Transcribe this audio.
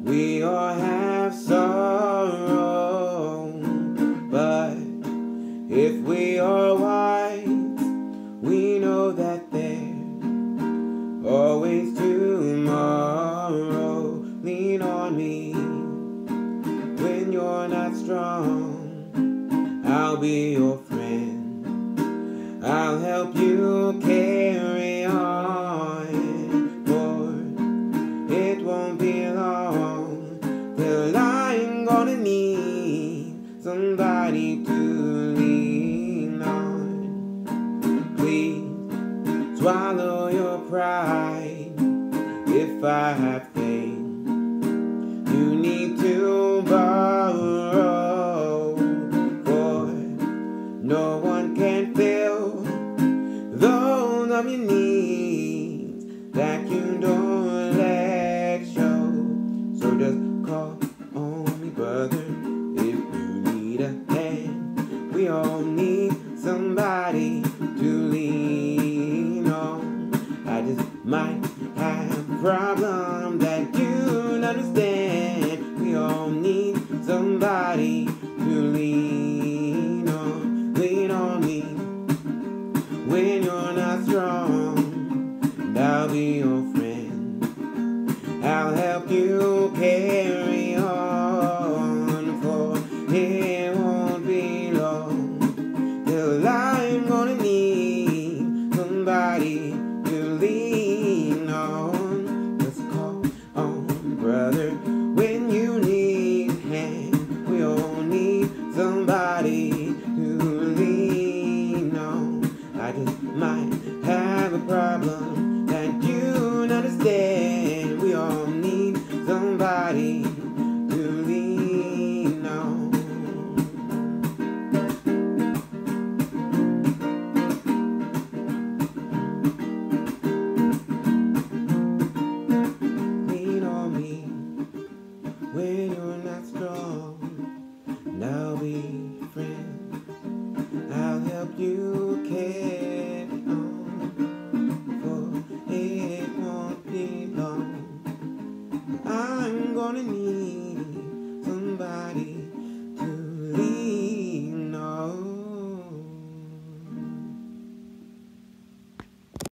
We all have sorrow, but if we are wise, we know that there's always tomorrow. Lean on me when you're not strong. I'll be your friend. I'll help you carry on. For it won't be long till I'm gonna need somebody to lean on. Please swallow your pride. If I have faith, you need to borrow, for no one can fill those of your needs that you don't let show. So just call on me, brother, if you need a hand. We all need somebody to lean on. I just might have a problem that you understand. We all need somebody to lean on. Lean on me when you're not strong, and I'll be your friend. I'll help you carry on, for it won't be long till I'm gonna need somebody to lean on. Just call on brother when you need a hand. We all need somebody to lean on. I just might have a problem that you understand. We all need somebody to lean on. Lean on me when you're not strong, and I'll be your friend. I'll help you carry on, for it won't be long. I'm gonna need